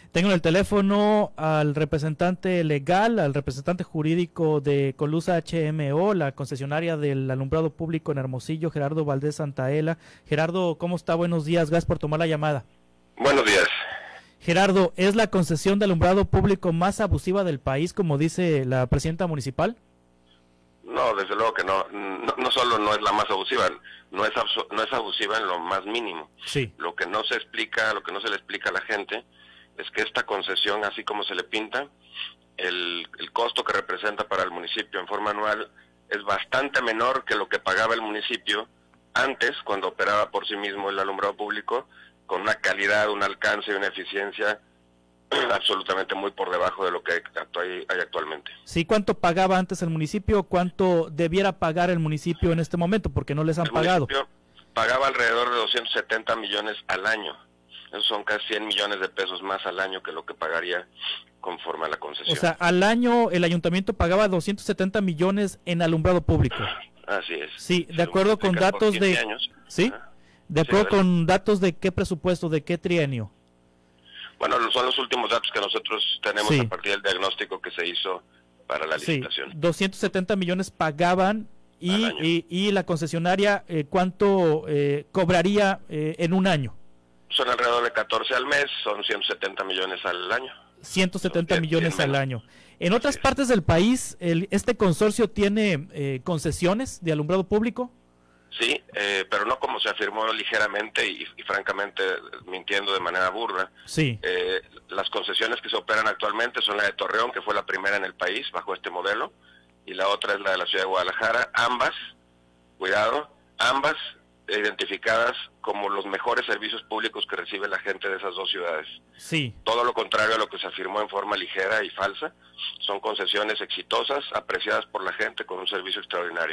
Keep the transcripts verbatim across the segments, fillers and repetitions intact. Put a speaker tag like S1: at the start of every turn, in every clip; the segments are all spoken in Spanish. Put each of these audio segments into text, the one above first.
S1: Tengo en el teléfono al representante legal, al representante jurídico de Colusa H M O, la concesionaria del alumbrado público en Hermosillo, Gerardo Valdés Santaella. Gerardo, ¿cómo está? Buenos días, gracias por tomar la llamada.
S2: Buenos días.
S1: Gerardo, ¿es la concesión de alumbrado público más abusiva del país, como dice la presidenta municipal?
S2: No, desde luego que no. No, no solo no es la más abusiva, no es, no es abusiva en lo más mínimo.
S1: Sí.
S2: Lo que no se explica, lo que no se le explica a la gente es que esta concesión, así como se le pinta, el, el costo que representa para el municipio en forma anual es bastante menor que lo que pagaba el municipio antes, cuando operaba por sí mismo el alumbrado público, con una calidad, un alcance y una eficiencia absolutamente muy por debajo de lo que hay, hay actualmente.
S1: Sí, ¿cuánto pagaba antes el municipio? ¿Cuánto debiera pagar el municipio en este momento? Porque no les han
S2: el
S1: pagado.
S2: El municipio pagaba alrededor de doscientos setenta millones al año. Esos son casi cien millones de pesos más al año que lo que pagaría conforme a la concesión.
S1: O sea, al año el ayuntamiento pagaba doscientos setenta millones en alumbrado público.
S2: Así es.
S1: Sí, de acuerdo con datos de...
S2: años.
S1: ¿Sí? De acuerdo sí, con datos de qué presupuesto, de qué trienio.
S2: Bueno, son los últimos datos que nosotros tenemos sí. a partir del diagnóstico que se hizo para la licitación.
S1: Sí, doscientos setenta millones pagaban y, y, y la concesionaria, eh, ¿cuánto eh, cobraría eh, en un año?
S2: Son alrededor de catorce al mes, son ciento setenta millones al año.
S1: ciento setenta millones al año. En otras partes del país, el, ¿este consorcio tiene eh, concesiones de alumbrado público?
S2: Sí, eh, pero no como se afirmó ligeramente y, y francamente mintiendo de manera burda.
S1: Sí.
S2: Eh, las concesiones que se operan actualmente son la de Torreón, que fue la primera en el país bajo este modelo, y la otra es la de la ciudad de Guadalajara. Ambas, cuidado, ambas identificadas como los mejores servicios públicos que recibe la gente de esas dos ciudades.
S1: Sí.
S2: Todo lo contrario a lo que se afirmó en forma ligera y falsa. Son concesiones exitosas, apreciadas por la gente con un servicio extraordinario.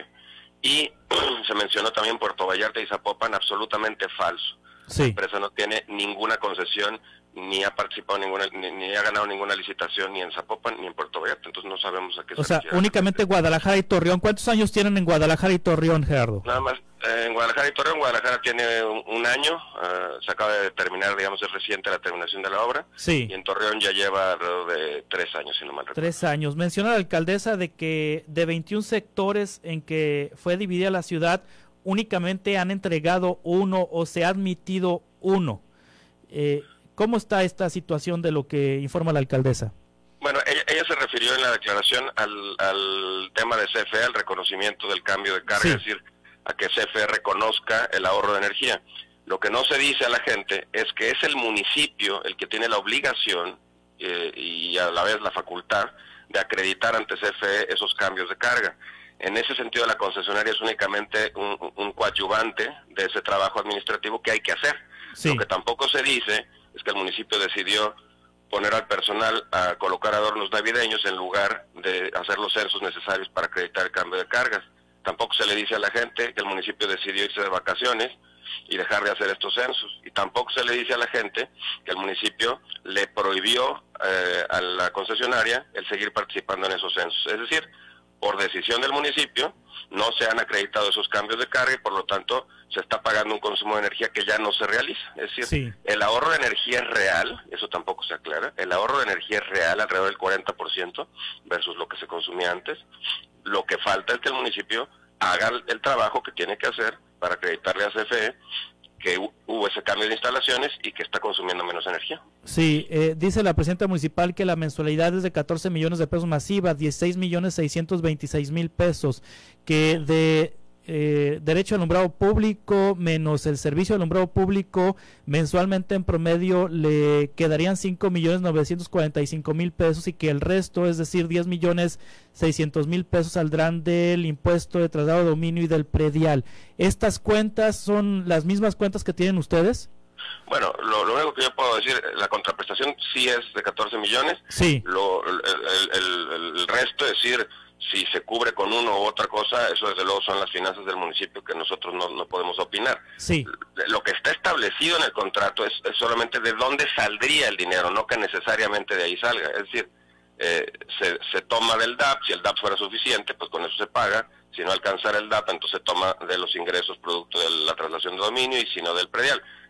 S2: Y se mencionó también Puerto Vallarta y Zapopan, absolutamente falso.
S1: Sí.
S2: La empresa no tiene ninguna concesión, ni ha participado ninguna, ni, ni ha ganado ninguna licitación ni en Zapopan ni en Puerto Vallarta, entonces no sabemos a qué se
S1: O sea,
S2: refiere.
S1: únicamente Guadalajara y Torreón. ¿Cuántos años tienen en Guadalajara y Torreón, Gerardo?
S2: Nada más, eh, en Guadalajara y Torreón, Guadalajara tiene un, un año, uh, se acaba de terminar, digamos, es reciente la terminación de la obra.
S1: Sí.
S2: Y en Torreón ya lleva alrededor de tres años, si no mal recuerdo.
S1: Tres años. Menciona la alcaldesa de que de veintiún sectores en que fue dividida la ciudad, únicamente han entregado uno o se ha admitido uno. Eh, ¿Cómo está esta situación de lo que informa la alcaldesa?
S2: Bueno, ella, ella se refirió en la declaración al, al tema de C F E, al reconocimiento del cambio de carga, sí. Es decir, a que C F E reconozca el ahorro de energía. Lo que no se dice a la gente es que es el municipio el que tiene la obligación eh, y a la vez la facultad de acreditar ante C F E esos cambios de carga. En ese sentido, la concesionaria es únicamente un, un coadyuvante de ese trabajo administrativo que hay que hacer. Sí. Lo que tampoco se dice es que el municipio decidió poner al personal a colocar adornos navideños en lugar de hacer los censos necesarios para acreditar el cambio de cargas. Tampoco se le dice a la gente que el municipio decidió irse de vacaciones y dejar de hacer estos censos. Y tampoco se le dice a la gente que el municipio le prohibió eh, a la concesionaria el seguir participando en esos censos. Es decir, por decisión del municipio, no se han acreditado esos cambios de carga y por lo tanto se está pagando un consumo de energía que ya no se realiza. Es decir, sí. El ahorro de energía es real, eso tampoco se aclara, el ahorro de energía es real, alrededor del cuarenta por ciento versus lo que se consumía antes. Lo que falta es que el municipio haga el trabajo que tiene que hacer para acreditarle a C F E que hubo ese cambio de instalaciones y que está consumiendo menos energía.
S1: Sí, eh, dice la presidenta municipal que la mensualidad es de catorce millones de pesos masiva, dieciséis millones seiscientos veintiséis mil pesos, que de eh, derecho al alumbrado público menos el servicio de alumbrado público mensualmente en promedio le quedarían cinco millones novecientos cuarenta y cinco mil pesos y que el resto, es decir, diez millones seiscientos mil pesos saldrán del impuesto de traslado de dominio y del predial. ¿Estas cuentas son las mismas cuentas que tienen ustedes?
S2: Bueno, lo, lo único que yo puedo decir, la contraprestación sí es de catorce millones.
S1: Sí.
S2: Lo, el, el, el, el resto, es decir, si se cubre con uno u otra cosa, eso desde luego son las finanzas del municipio que nosotros no, no podemos opinar.
S1: Sí.
S2: Lo que está establecido en el contrato es, es solamente de dónde saldría el dinero, no que necesariamente de ahí salga. Es decir, eh, se, se toma del D A P, si el D A P fuera suficiente, pues con eso se paga. Si no alcanzara el D A P, entonces se toma de los ingresos producto de la traslación de dominio y si no del predial.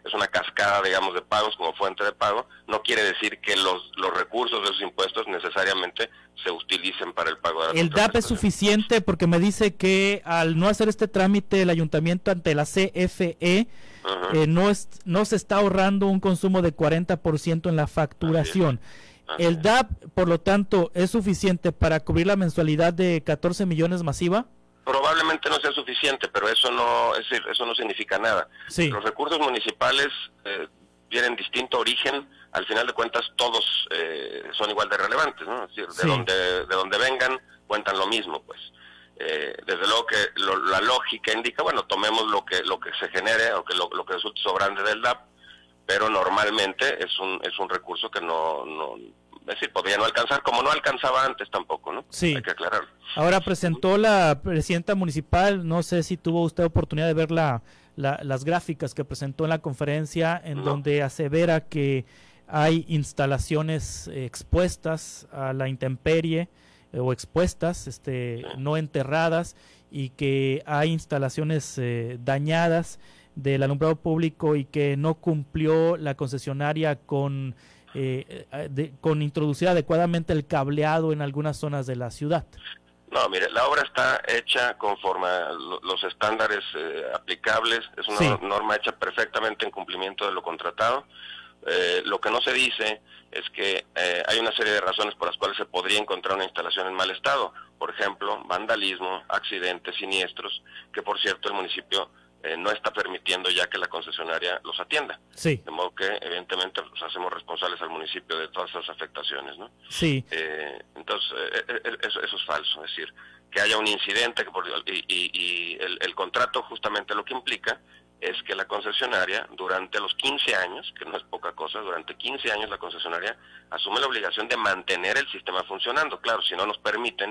S2: es una cascada, digamos, de pagos como fuente de pago, no quiere decir que los, los recursos de esos impuestos necesariamente se utilicen para el pago de la
S1: ¿El D A P es suficiente? Porque me dice que al no hacer este trámite el ayuntamiento ante la C F E, uh-huh. eh, no, es, no se está ahorrando un consumo de cuarenta por ciento en la facturación. Así es. ¿El D A P, por lo tanto, es suficiente para cubrir la mensualidad de catorce millones masiva?
S2: Probablemente no sea suficiente, pero eso no es decir, eso no significa nada.
S1: Sí.
S2: Los recursos municipales eh, tienen distinto origen, al final de cuentas todos eh, son igual de relevantes, ¿no? Es decir, de
S1: sí.
S2: donde de donde vengan cuentan lo mismo, pues. Eh, desde luego que lo, la lógica indica, bueno, tomemos lo que lo que se genere o que lo, lo que resulte sobrante del D A P, pero normalmente es un es un recurso que no no es decir, podría no alcanzar, como no alcanzaba antes tampoco, ¿no?
S1: Sí.
S2: Hay que aclararlo.
S1: Ahora presentó la presidenta municipal, no sé si tuvo usted oportunidad de ver la, la, las gráficas que presentó en la conferencia, en no. donde asevera que hay instalaciones eh, expuestas a la intemperie, eh, o expuestas, este, sí. no enterradas, y que hay instalaciones eh, dañadas del alumbrado público y que no cumplió la concesionaria con... Eh, de, con introducir adecuadamente el cableado en algunas zonas de la ciudad.
S2: No, mire, la obra está hecha conforme a los estándares eh, aplicables, es una sí. norma hecha perfectamente en cumplimiento de lo contratado. Eh, lo que no se dice es que eh, hay una serie de razones por las cuales se podría encontrar una instalación en mal estado, por ejemplo, vandalismo, accidentes, siniestros, que por cierto el municipio Eh, no está permitiendo ya que la concesionaria los atienda.
S1: Sí.
S2: De modo que, evidentemente, nos hacemos responsables al municipio de todas esas afectaciones, ¿no?
S1: Sí.
S2: Eh, entonces, eh, eh, eso, eso es falso. Es decir, que haya un incidente que por, y, y, y el, el contrato justamente lo que implica es que la concesionaria, durante los quince años, que no es poca cosa, durante quince años la concesionaria asume la obligación de mantener el sistema funcionando. Claro, si no nos permiten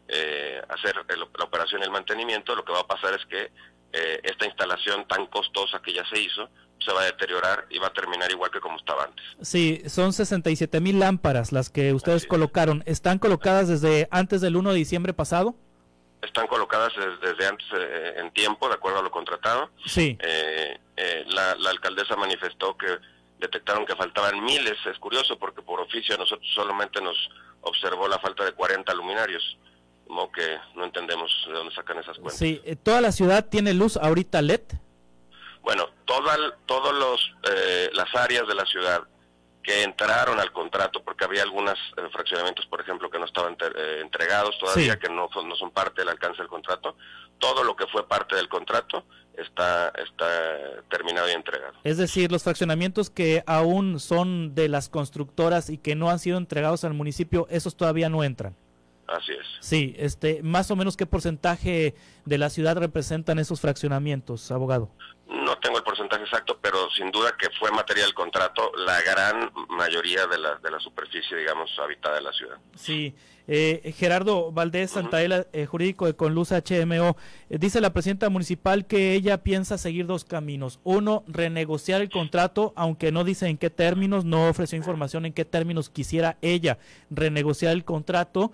S2: eh, hacer el, la operación y el mantenimiento, lo que va a pasar es que Eh, esta instalación tan costosa que ya se hizo se va a deteriorar y va a terminar igual que como estaba antes.
S1: Sí, son sesenta y siete mil lámparas las que ustedes Así colocaron. ¿Están colocadas desde antes del uno de diciembre pasado?
S2: Están colocadas desde, desde antes eh, en tiempo, de acuerdo a lo contratado.
S1: Sí.
S2: Eh, eh, la, la alcaldesa manifestó que detectaron que faltaban miles. Es curioso porque por oficio a nosotros solamente nos observó la falta de cuarenta luminarios. Como que no entendemos de dónde sacan esas cuentas.
S1: Sí, ¿toda la ciudad tiene luz ahorita L E D?
S2: Bueno, todas todos los eh, las áreas de la ciudad que entraron al contrato, porque había algunos eh, fraccionamientos, por ejemplo, que no estaban eh, entregados todavía, sí. que no, no son parte del alcance del contrato, todo lo que fue parte del contrato está, está terminado y entregado.
S1: Es decir, los fraccionamientos que aún son de las constructoras y que no han sido entregados al municipio, esos todavía no entran.
S2: Así es.
S1: Sí, este, más o menos qué porcentaje de la ciudad representan esos fraccionamientos, abogado.
S2: No tengo el porcentaje exacto, pero sin duda que fue materia del contrato la gran mayoría de la de la superficie, digamos, habitada de la ciudad.
S1: Sí, eh, Gerardo Valdés Santaella, uh-huh. eh, jurídico de Conluz H M O, eh, dice la presidenta municipal que ella piensa seguir dos caminos. Uno, renegociar el contrato, aunque no dice en qué términos, no ofreció información en qué términos quisiera ella renegociar el contrato.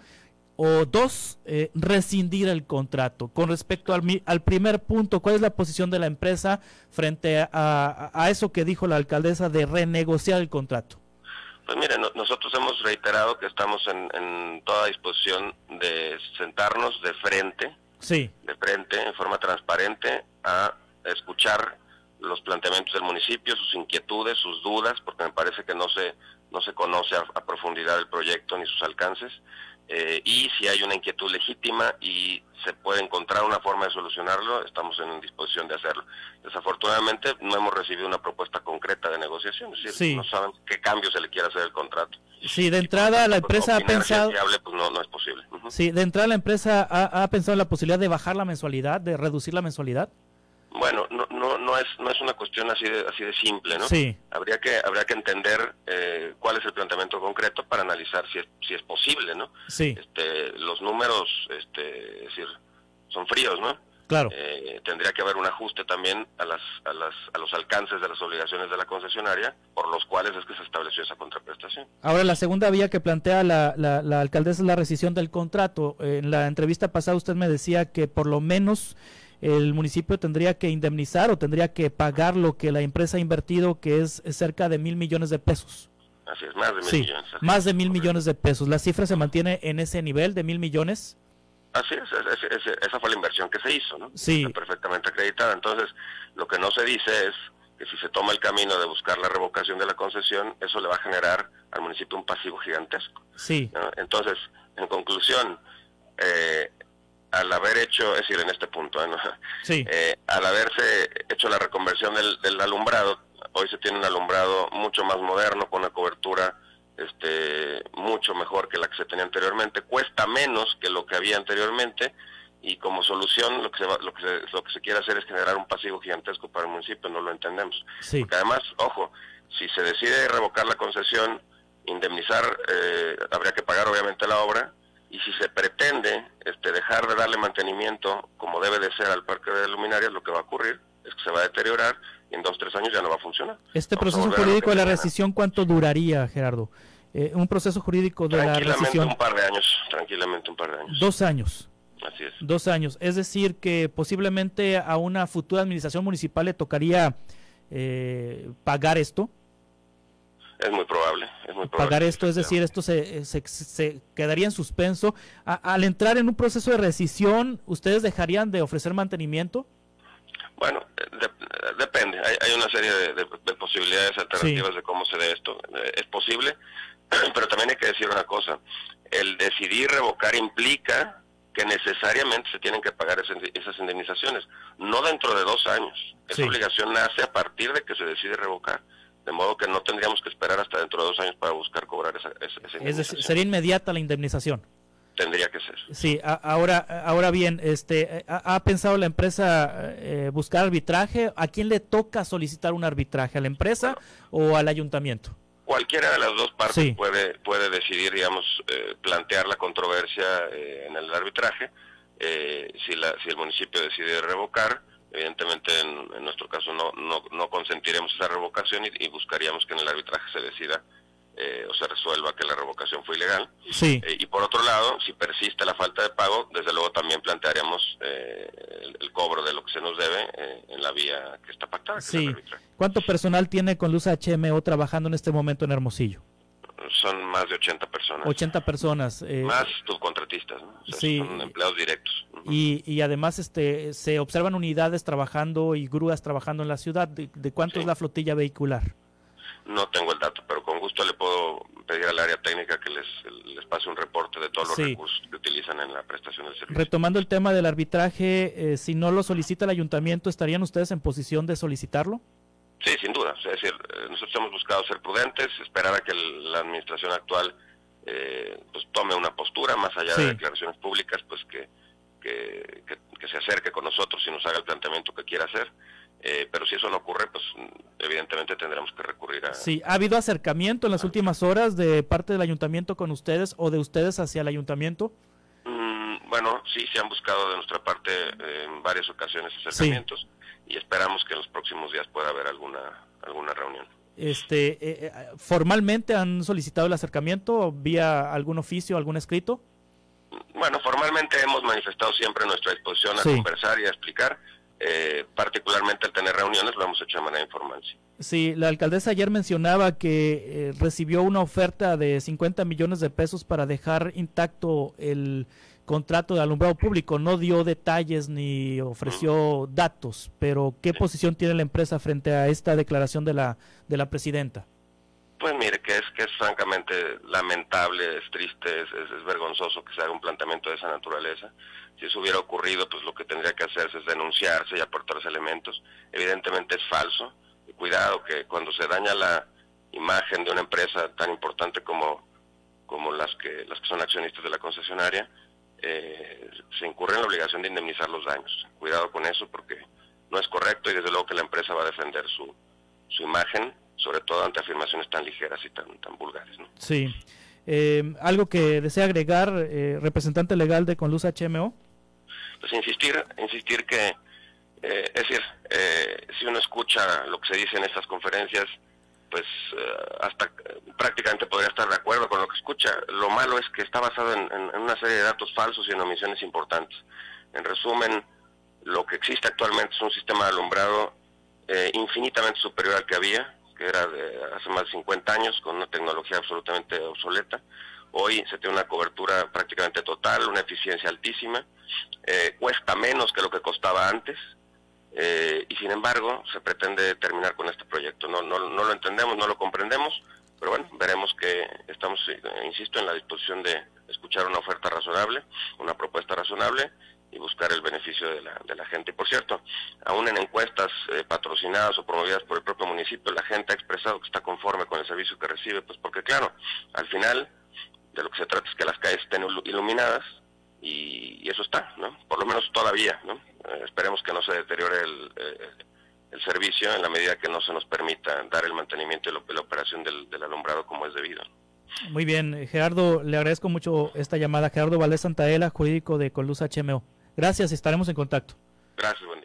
S1: O dos, eh, rescindir el contrato. Con respecto al, al primer punto, ¿cuál es la posición de la empresa frente a, a, a eso que dijo la alcaldesa de renegociar el contrato?
S2: Pues mire, no, nosotros hemos reiterado que estamos en, en toda disposición de sentarnos de frente,
S1: sí.
S2: de frente, en forma transparente, a escuchar los planteamientos del municipio, sus inquietudes, sus dudas, porque me parece que no se, no se conoce a, a profundidad el proyecto ni sus alcances. Eh, y si hay una inquietud legítima y se puede encontrar una forma de solucionarlo, estamos en disposición de hacerlo. Desafortunadamente no hemos recibido una propuesta concreta de negociación, es decir,
S1: sí.
S2: no saben qué cambio se le quiere hacer al contrato.
S1: Sí, de entrada la empresa ha pensado...
S2: Si hable, pues no, no es posible. Uh-huh.
S1: Sí, de entrada la empresa ha, ha pensado en la posibilidad de bajar la mensualidad, de reducir la mensualidad.
S2: Bueno, no no no es no es una cuestión así de así de simple, ¿no?
S1: Sí.
S2: Habría que habría que entender eh, cuál es el planteamiento concreto para analizar si es si es posible, ¿no?
S1: Sí.
S2: Este, los números, este, es decir, son fríos, ¿no?
S1: Claro.
S2: Eh, tendría que haber un ajuste también a las a las a los alcances de las obligaciones de la concesionaria, por los cuales es que se estableció esa contraprestación.
S1: Ahora, la segunda vía que plantea la la, la alcaldesa es la rescisión del contrato. En la entrevista pasada usted me decía que por lo menos el municipio tendría que indemnizar o tendría que pagar lo que la empresa ha invertido, que es cerca de mil millones de pesos.
S2: Así es, más de mil
S1: sí,
S2: millones.
S1: Más de mil millones de pesos. ¿La cifra se mantiene en ese nivel de mil millones?
S2: Así es, es, es, es, esa fue la inversión que se hizo, ¿no?
S1: Sí.
S2: Está perfectamente acreditada. Entonces, lo que no se dice es que si se toma el camino de buscar la revocación de la concesión, eso le va a generar al municipio un pasivo gigantesco.
S1: Sí.
S2: ¿No? Entonces, en conclusión, eh, al haber hecho, es decir, en este punto, ¿no?
S1: sí.
S2: eh, al haberse hecho la reconversión del, del alumbrado, hoy se tiene un alumbrado mucho más moderno, con una cobertura este mucho mejor que la que se tenía anteriormente, cuesta menos que lo que había anteriormente, y como solución lo que se va, lo que se, lo que se quiere hacer es generar un pasivo gigantesco para el municipio. No lo entendemos.
S1: Sí.
S2: Porque además, ojo, si se decide revocar la concesión, indemnizar, eh, habría que pagar obviamente la obra, y si se pretende este dejar de darle mantenimiento como debe de ser al parque de luminarias, lo que va a ocurrir es que se va a deteriorar y en dos, tres años ya no va a funcionar.
S1: Este
S2: Vamos
S1: proceso jurídico de la rescisión, ¿cuánto duraría, Gerardo? Eh, un proceso jurídico de la rescisión.
S2: Tranquilamente un par de años, tranquilamente un par de años.
S1: Dos años.
S2: Así es.
S1: Dos años. Es decir, que posiblemente a una futura administración municipal le tocaría eh, pagar esto.
S2: Es muy probable, es muy probable.
S1: Pagar esto, es decir, esto se, se, se quedaría en suspenso. A, al entrar en un proceso de rescisión, ¿ustedes dejarían de ofrecer mantenimiento?
S2: Bueno, de, depende. Hay, hay una serie de, de, de posibilidades alternativas sí. de cómo se dé esto. Es posible, pero también hay que decir una cosa. El decidir revocar implica que necesariamente se tienen que pagar esas, esas indemnizaciones, no dentro de dos años. Esa sí. obligación nace a partir de que se decide revocar. De modo que no tendríamos que esperar hasta dentro de dos años para buscar cobrar esa, esa, esa indemnización.
S1: Es decir, sería inmediata la indemnización.
S2: Tendría que ser.
S1: Sí, a, ahora ahora bien, este ¿ha, ha pensado la empresa eh, buscar arbitraje? ¿A quién le toca solicitar un arbitraje? ¿A la empresa bueno, o al ayuntamiento?
S2: Cualquiera de las dos partes
S1: sí.
S2: puede puede decidir, digamos, eh, plantear la controversia eh, en el arbitraje. Eh, si, la, si el municipio decide revocar, evidentemente en, en nuestro caso no, no, no consentiremos esa revocación y, y buscaríamos que en el arbitraje se decida Eh, o se resuelva que la revocación fue ilegal.
S1: Sí.
S2: Eh, y por otro lado, si persiste la falta de pago, desde luego también plantearíamos eh, el, el cobro de lo que se nos debe eh, en la vía que está pactada. Que
S1: sí. ¿Cuánto personal tiene con Luz H M O trabajando en este momento en Hermosillo?
S2: Son más de ochenta personas.
S1: ochenta personas. Eh,
S2: más subcontratistas, ¿no? O sea,
S1: sí.
S2: son empleados directos. Uh-huh.
S1: Y, y además este se observan unidades trabajando y grúas trabajando en la ciudad. ¿De, de cuánto sí. es la flotilla vehicular?
S2: No tengo el dato, pero con gusto le puedo pedir al área técnica que les, les pase un reporte de todos los sí. recursos que utilizan en la prestación del servicio.
S1: Retomando el tema del arbitraje, eh, si no lo solicita el ayuntamiento, ¿estarían ustedes en posición de solicitarlo?
S2: Sí, sin duda. Es decir, nosotros hemos buscado ser prudentes, esperar a que la administración actual eh, pues tome una postura, más allá sí. de declaraciones públicas, pues que, que, que, que se acerque con nosotros y nos haga el planteamiento que quiera hacer. Eh, pero si eso no ocurre, pues evidentemente tendremos que recurrir a...
S1: Sí, ¿ha habido acercamiento en las últimas horas de parte del ayuntamiento con ustedes o de ustedes hacia el ayuntamiento?
S2: Mm, bueno, sí, se han buscado de nuestra parte eh, en varias ocasiones acercamientos sí. y esperamos que en los próximos días pueda haber alguna alguna reunión.
S1: Este, eh, ¿formalmente han solicitado el acercamiento vía algún oficio, algún escrito?
S2: Bueno, formalmente hemos manifestado siempre nuestra disposición a sí. conversar y a explicar. Eh, particularmente al tener reuniones lo hemos hecho de manera informal. Sí,
S1: sí la alcaldesa ayer mencionaba que eh, recibió una oferta de cincuenta millones de pesos para dejar intacto el contrato de alumbrado público. No dio detalles ni ofreció uh-huh. datos, pero ¿qué sí. posición tiene la empresa frente a esta declaración de la de la presidenta?
S2: Pues mire, que es que es francamente lamentable, es triste, es, es, es vergonzoso que se haga un planteamiento de esa naturaleza. Si eso hubiera ocurrido, pues lo que tendría que hacerse es denunciarse y aportar los elementos. Evidentemente es falso. Y cuidado que cuando se daña la imagen de una empresa tan importante como como las que las que son accionistas de la concesionaria, eh, se incurre en la obligación de indemnizar los daños. Cuidado con eso porque no es correcto y desde luego que la empresa va a defender su su imagen, sobre todo ante afirmaciones tan ligeras y tan tan vulgares, ¿no?
S1: Sí. Eh, ¿Algo que desea agregar, eh, representante legal de Conluz H M O?
S2: Pues insistir, insistir que, eh, es decir, eh, si uno escucha lo que se dice en estas conferencias, pues eh, hasta eh, prácticamente podría estar de acuerdo con lo que escucha. Lo malo es que está basado en, en, en una serie de datos falsos y en omisiones importantes. En resumen, Lo que existe actualmente es un sistema de alumbrado eh, infinitamente superior al que había, que era de hace más de cincuenta años, con una tecnología absolutamente obsoleta. Hoy se tiene una cobertura prácticamente total, una eficiencia altísima, eh, cuesta menos que lo que costaba antes, eh, y sin embargo se pretende terminar con este proyecto. No, no, no lo entendemos, no lo comprendemos, pero bueno, veremos que estamos, eh, insisto, en la disposición de escuchar una oferta razonable, una propuesta razonable, y buscar el beneficio de la, de la gente. Y por cierto, aún en encuestas eh, patrocinadas o promovidas por el propio municipio, la gente ha expresado que está conforme con el servicio que recibe, pues porque claro, al final de lo que se trata es que las calles estén iluminadas, y, y eso está, ¿no? Por lo menos todavía, ¿no? Eh, esperemos que no se deteriore el, eh, el servicio en la medida que no se nos permita dar el mantenimiento y la, la operación del, del alumbrado como es debido.
S1: Muy bien, Gerardo, le agradezco mucho esta llamada. Gerardo Valdés Santaella, jurídico de Coluz H M O. Gracias, estaremos en contacto.
S2: Gracias, buen día.